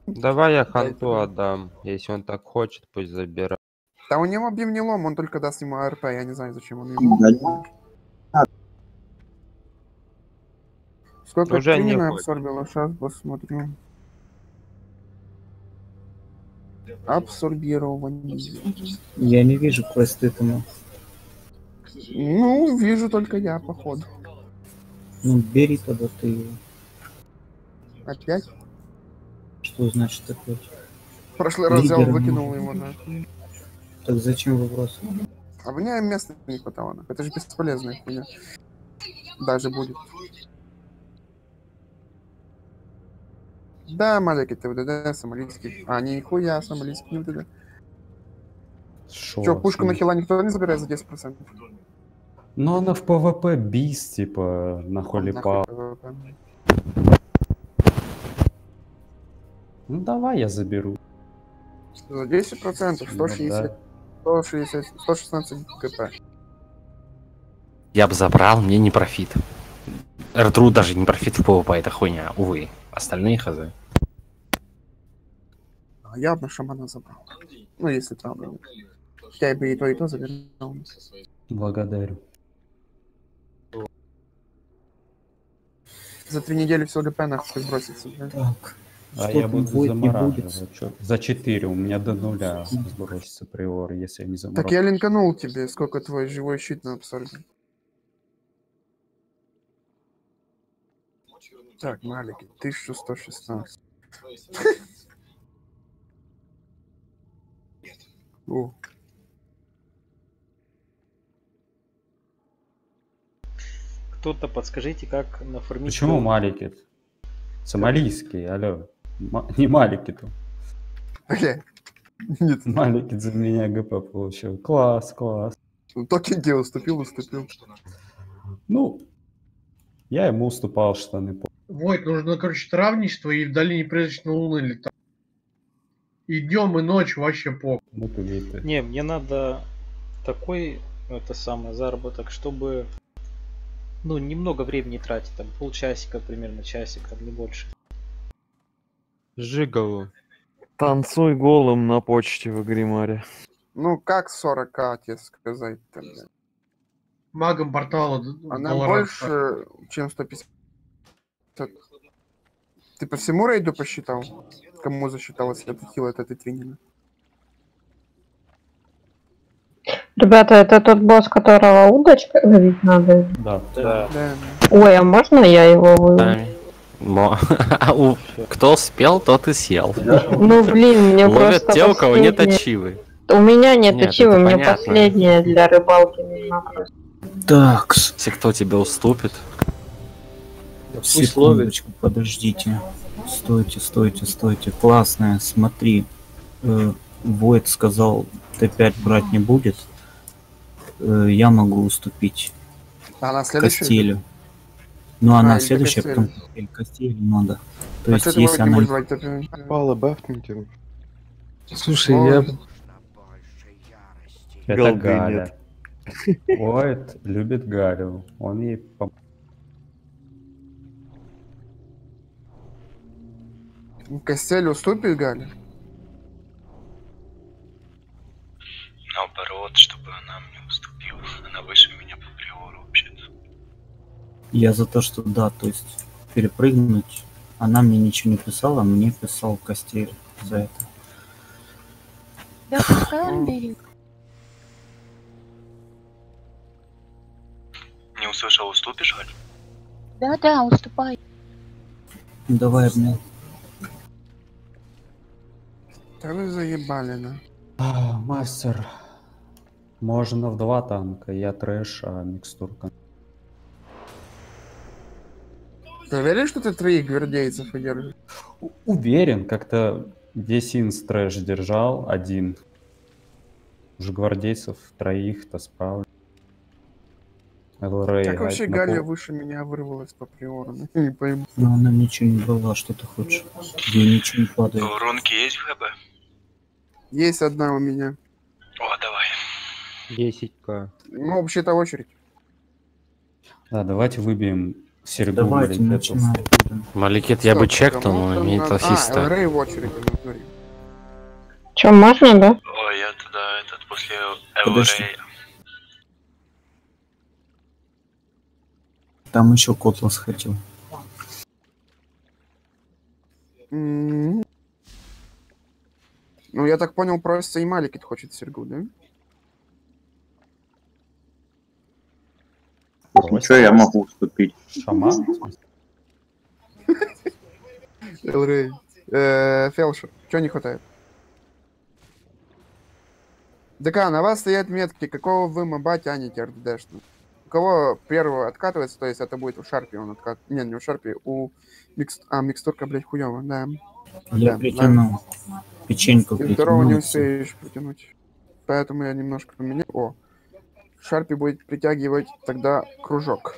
Давай я ханту отдам. Если он так хочет, пусть забирает. Да у него бим не лом, он только даст ему АРП, я не знаю, зачем он ему. Сколько Уже не тринина хочет. абсорбило, сейчас посмотрю. Абсорбирование. Я не вижу квесты этому. Ну, вижу только я, походу. Ну, бери тогда ты его. Опять? Что значит опять? В прошлый раз взял, Лидером выкинул можно. его, да. Так зачем вопрос? А мне места не хватало. Это же бесполезная хуйня. Даже будет. Да, маленький ТВДД, сомалийский. А, нихуя, сомалийский не ТВДД. Чё, пушку на хила никто не забирает за 10%? Ну она в ПВП бис, типа, на холипал. Ну давай я заберу. За 10%, 160, 160, 116 КП. Я бы забрал, мне не профит. РТРУ даже не профит в ПВП, это хуйня, увы. Остальные хз. А я бы шамана забрал. Ну, если правда. Я бы и то забирал. Благодарю. За 3 недели все ГП нахуй сбросится, блядь. Так. А Что я там буду будет, не замораживать. Чё? За 4, у меня до 0 сбросится приор, если я не заморожу. Так я линканул тебе, сколько твой живой щит на абсорбе. Так, маленький, 1116. О. Кто-то подскажите, как нафармить... Почему маленький? Сомалийский, алло. Не маленький тут. Бля. Нет. Маленький за меня ГП получил. Класс, класс. Ну, токен где уступил. Ну, я ему уступал штаны. Войт, нужно, короче, травничество и в долине призрачной луны летать. И днем, и ночью вообще по. Не, мне надо такой, это самое, заработок, чтобы, ну, немного времени тратить, там, полчасика, примерно, часик, там, не больше. Жигову. Танцуй голым на почте в Агримаре. Ну, как 40к, тебе сказать-то, блядь. Магом портала. Она больше, чем 150. Ты по всему рейду посчитал? Кому засчиталось это хил от этой тренинга? Ребята, это тот босс, которого удочкой ловить надо? Да. Ой, а можно я его выловлю? Кто спел, тот и съел. Ну блин, мне ловят просто те, у кого нет последнее- ачивы. У меня нет Нет, ачивы, это мне понятно. последняя для рыбалки нужна просто. Так. Если кто тебе уступит. Секундочку, подождите. Стойте. Классная, смотри. Войт сказал, Т5 брать не будет. Я могу уступить. А она следующая? Костелю. Ну, она или следующая, Костелю. потом Костелю надо. То А есть, что ты если Войт не она... будешь брать, то- Пала бафните. Слушай, Ой. я... Это Голды Галя. Войт любит Галю. Он ей Костель уступит, Галя? Наоборот, чтобы она мне уступила. Она выше меня по приору вообще-то. Я за то, что да, то есть перепрыгнуть. Она мне ничего не писала, мне писал Костель за это. Да пускай он берет. Не услышал, уступишь, Галь? Да, уступай. Ну, давай обнял. Да вы заебали, да. Мастер. Можно в 2 танка. Я трэш, а микстурка. Ты уверен, что ты 3 гвардейцев удержишь? Уверен, как-то весь инс трэш держал один. Уже гвардейцев 3-то справлю. Элрей, Как вообще на Галя пол- выше меня вырвалась по приору? Ну, не пойму. Но она ничего не была, что ты хочешь. Ей ничего не падает. Рунки есть в ГБ? Есть одна у меня. О, давай. 10к. Ну, вообще-то очередь. Да, давайте выбьем Серегу Давайте Маликету. начинаем. Маликет я бы Стоп, чекнул, кому но там имеет надо? ассиста. Рэй в очереди, ну, говори. Че, можно, да? Ой, я туда этот после Подожди. Эврея. Там еще Котлас хотел. Ну, я так понял, просто и Маликит хочет Сергу, да? Ничего, я могу уступить. Шаман? Рэй. Фелшер, чего не хватает? ДК, на вас стоят метки, какого вы моба тянете РДДшно? У кого первого откатывается, то есть это будет у Шарпи он откат... Не у Шарпи, у микстурка, блядь, хуёво, да. Я Да, притянул. Печеньку И второго не притянул. всё. успеешь притянуть. Поэтому я немножко поменял. О, Шарпи будет притягивать тогда кружок.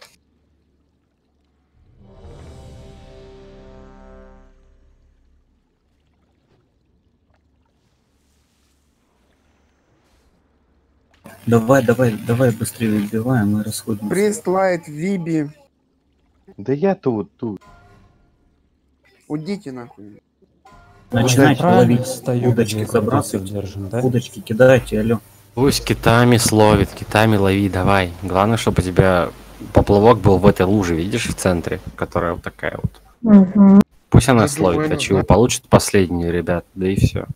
Давай быстрее убиваем и расходимся. Прист, Лайт, Виби. Да я тут. Удите нахуй. Начинайте правильно ловить. стою, Удочки где забрасывать. крутиться держим, да? Удочки кидайте, алло. Пусть китами словит, китами лови, давай. Главное, чтобы у тебя поплавок был в этой луже, видишь, в центре, которая вот такая вот. Угу. Пусть она Я словит, думаю, а чего да. получит последнюю, ребят, да и все.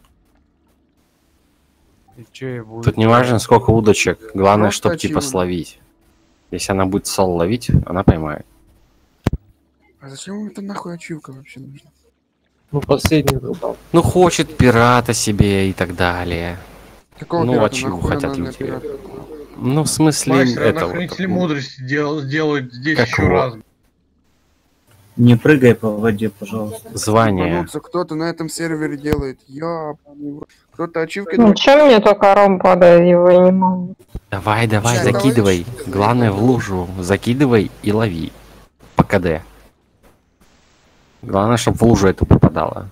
И чё я буду? Тут не важно, сколько удочек, главное, Просто чтобы типа очевидно. словить. Если она будет сол ловить, она поймает. А зачем вам это нахуй ачивка вообще нужна? Ну, последний рыбал. Ну, хочет пирата себе и так далее. Какого Ну, пирата? ачивку Нахуй хотят она для люди. пирата? Ну, в смысле, Мастер, это на вот. хранитель мудрости сделают здесь Как еще его? раз. Не прыгай по воде, пожалуйста. Звание. Ебануться, кто-то на этом сервере делает. Кто-то ачивки Ну, чем мне только ром падает, его я не могу. Давай, Чай, закидывай. товарищ. Главное в лужу. Закидывай и лови. По КД. Главное, чтобы в лужу эту попадало.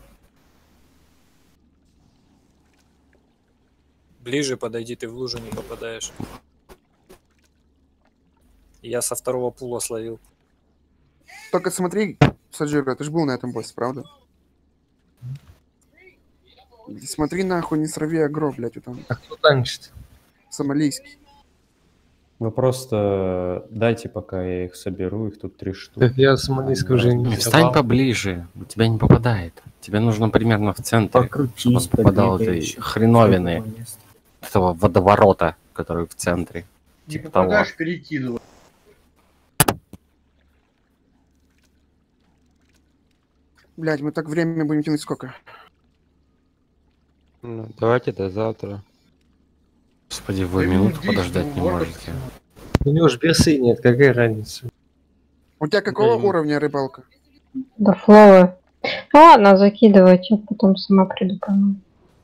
Ближе подойди, ты в лужу не попадаешь. Я со второго пула словил. Только смотри, Саджира, ты ж был на этом боссе, правда? Смотри нахуй, не срави агро, блядь, вот там. А кто танчит? Сомалийский. Вы просто дайте, пока я их соберу, их тут 3 штуки. Так я сомалийского уже не Встань давал. поближе. У тебя не попадает. Тебе нужно примерно в центре. Покрутись, Чтобы он попадал побегай этой ещё. хреновины. Всё, место. Этого водоворота, который в центре. Не Типа того. попадаешь, перекидывай. Блядь, мы так время будем тянуть сколько? Ну, давайте до завтра. Господи, вы Да минуту минут 10 подождать не ворот. можете. У него же берсы нет, какая разница? У тебя какого Блин. уровня рыбалка? Да фловы. Ладно, закидывайте, потом сама приду по ним.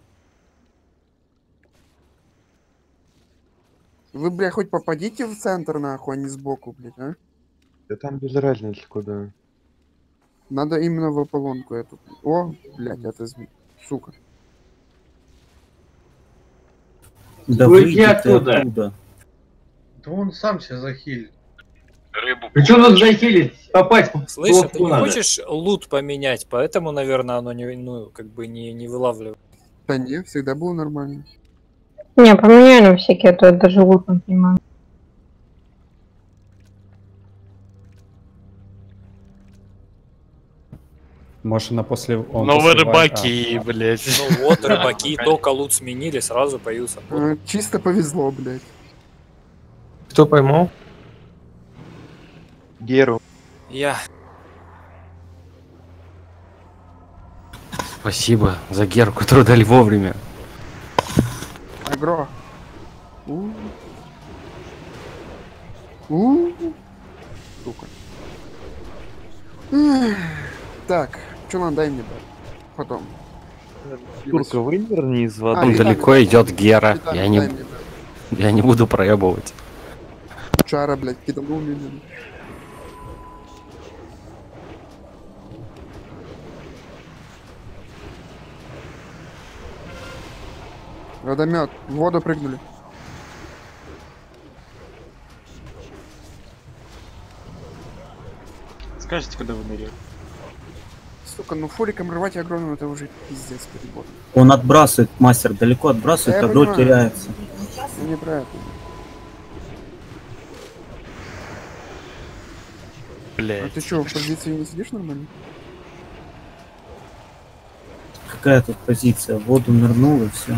Вы, бля, хоть попадите в центр, нахуй, а не сбоку, блядь, а? Да там без разницы куда. Надо именно в Аполлонку эту. О, блядь, это сука. Да Уйди выйди ты оттуда. оттуда. Да он сам себя захилит. Рыбу. Ты что тут захилить? Попасть в Слышь, а ты лодку не надо. хочешь лут поменять? Поэтому, наверное, оно не, ну, как бы не вылавливает. Да не, всегда было нормально. Не, поменяй на всякие, а то я даже лутнуть не могу. Может, она после... он Ну вы после рыбаки, блядь. Ну вот, рыбаки только лут сменили, сразу появился. Чисто повезло, блядь. Кто поймал? Геру. Я. Спасибо за геру, которую дали вовремя. Агро. Сука. Так, что надо, дай мне, брат. Потом. Турка, выверни из воды. Там и далеко так, идет гера. Китай, Я не, дай мне, брат. я не буду проебывать. Чара, блядь, киданул меня. Водомет, в воду прыгнули. покажете, когда вы ныряете? Сука, ну фуриком рвать огромным это уже пиздец перебор. Он отбрасывает, мастер, далеко отбрасывает, Да, а дрот я теряется. Я не про это. Блядь. А ты что, в позиции не сидишь нормально? Какая тут позиция? В воду нырнул и все.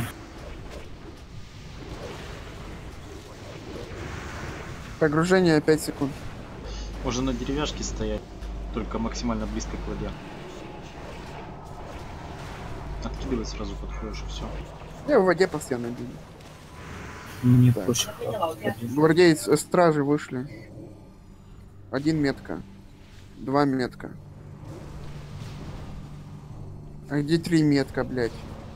Погружение 5 секунд. Можно на деревяшке стоять, только максимально близко к воде. Откидывать сразу подходишь и все. Я в воде постоянно бью. Мне Так. проще. Гвардейцы, стражи вышли. 1 метка. 2 метка. А где 3 метка, блядь?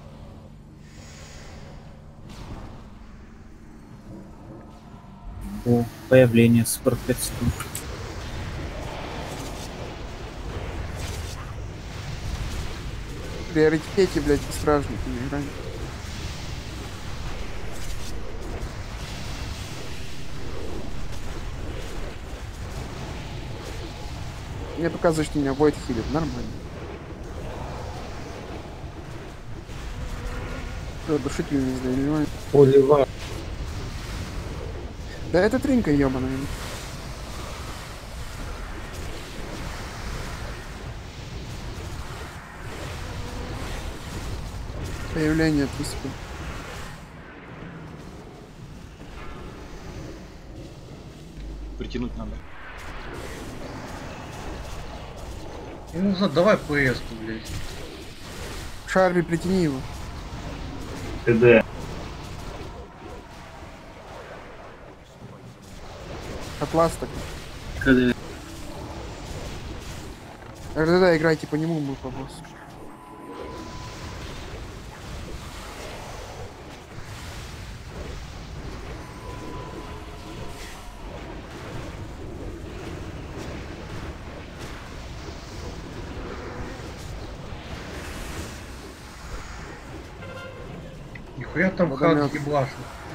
О, появление 45 секунд. В приоритете, блядь, стражники не играют. Мне показывает, что меня Void хилит. Нормально. Что, душитель не заливает? Поливай. Да это тринка ёбаная. Появление 3 секунды. Притянуть надо. Ну, задавай ПС-ку, блядь. Шарби, притяни его. ТД. Атлас так. КД. РДД играйте по нему, мы по боссу. Нихуя там Водомет. хак ебашит.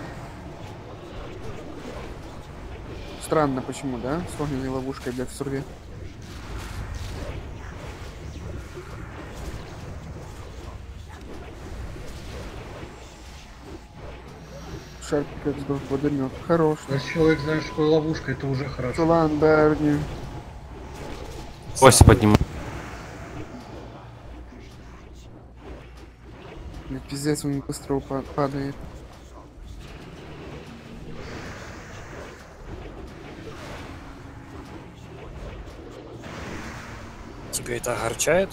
Странно, почему, да? С огненной ловушкой, блядь, в сурве. Шарпик как сдох, водомет. Хорош. Если человек знает, что такое ловушка, это уже хорошо. Салан, Берни. Ось подниму. Блядь, пиздец, он быстро падает. Тебя это огорчает?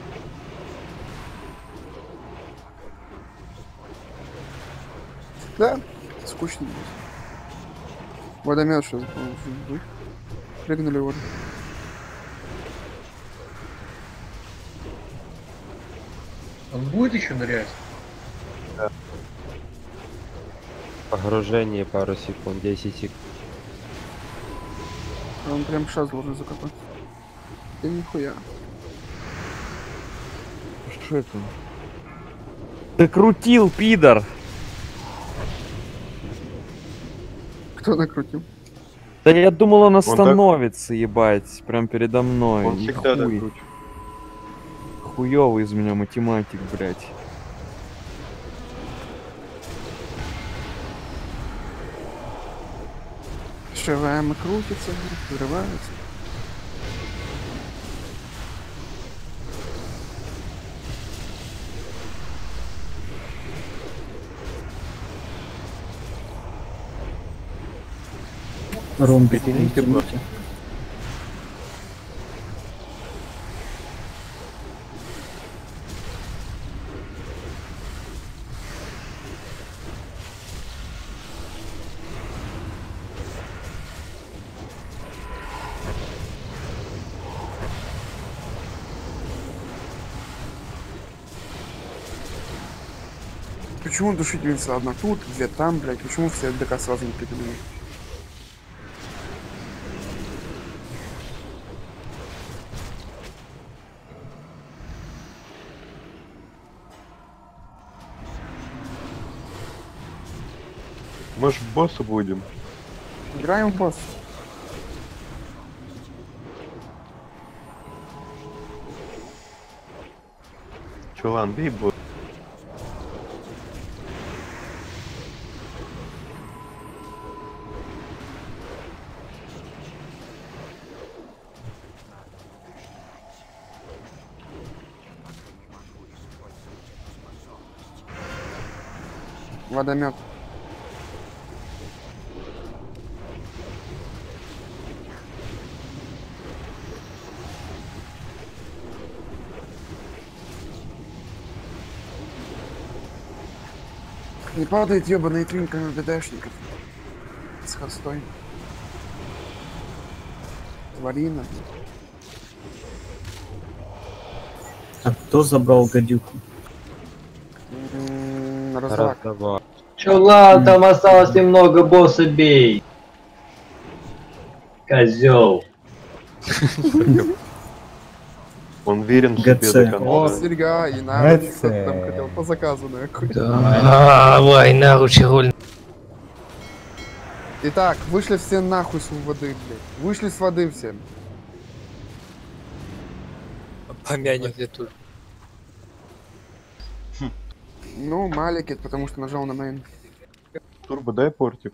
Да, скучно будет. Водомет сейчас будет. Прыгнули воду. Он будет еще нырять? Погружение пару секунд, 10 секунд. Он прям сейчас должен закопать. Да нихуя. Что это? Ты крутил, пидор! Кто накрутил? Да я думал, он так- остановится, ебать, прям передо мной. Он И всегда так хуй. крутит. Хуёвый из меня математик, блядь. ШВМ крутится, взрывается. Ром, Притяните, притяните. Почему душительница одна тут, две там, блядь? Почему все ДК сразу не придумали? Может, босса будем? Играем в босс. Чулан, бей бот. Водомет. Не падает ебаный тринка на ДДшников. С хостой. Тварина. А кто забрал гадюку? Раздавак. Чулан, там осталось немного, босса бей. Козел. Он верен в себе до конца. Серьга, и надо, что ты там хотел по заказу, нахуй. Давай, нахуй, голь. Итак, вышли все нахуй с воды, блядь. Вышли с воды все. Помянем. Ну, Маликит, потому что нажал на мейн. Турбо, дай портик.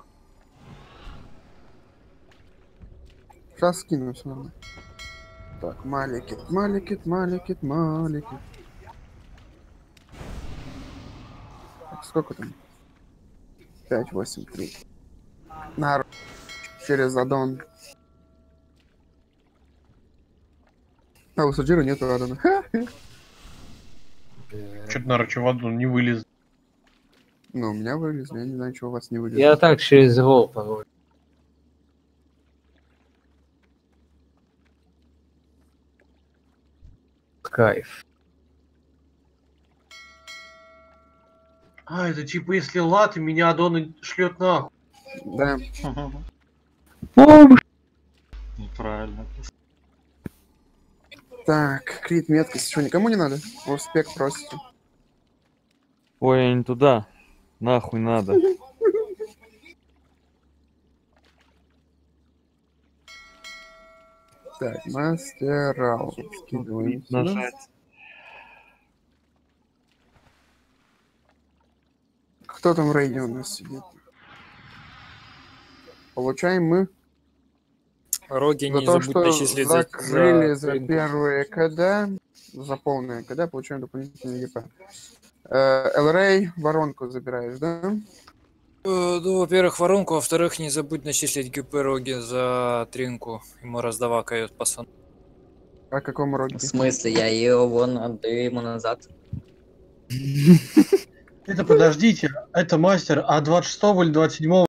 Сейчас скину, все нормально. Так, Маликит, Маликит, Маликит, Маликит. Так, сколько там? 5, 8, 3. На через аддон. А у Саджира нету аддона. Что-то на Рачеваду не вылез. Ну, у меня вылез, я не знаю, чего у вас не вылез. Я так через гол порой. Кайф. А, это типа если латы, меня аддон шлет нахуй. Да. Правильно. Так, крит меткость. Что, никому не надо? Успех просите. Ой, я не туда. Нахуй надо. Так, мастерал. Скидываем сюда. Нажать. Кто там в рейде у нас сидит? Получаем мы Роги за не то, забудь что начислить закрыли за тренинг. первые КД, за полные КД, получаем дополнительный ЕП. ЛРей, воронку забираешь, да? Ну, во-первых, воронку, во-вторых, не забудь начислить ГП Роги за тринку. Ему раздавакают пацан. А какому Роги? В смысле? Я ее вон отдаю ему назад. Это подождите, это мастер, а 26 или 27